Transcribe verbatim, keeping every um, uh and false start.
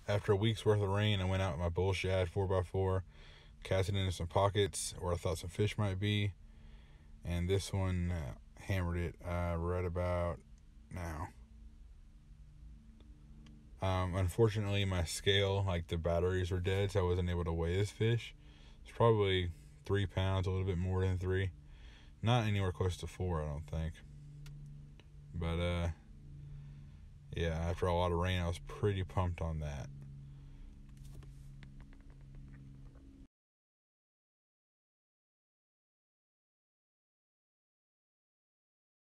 after a week's worth of rain, I went out with my Bullshad four by four, casting into some pockets where I thought some fish might be, and this one uh, hammered it uh, right about now. Um, unfortunately, my scale, like the batteries were dead, so I wasn't able to weigh this fish. It's probably three pounds, a little bit more than three. Not anywhere close to four, I don't think. But, uh, yeah, after a lot of rain, I was pretty pumped on that.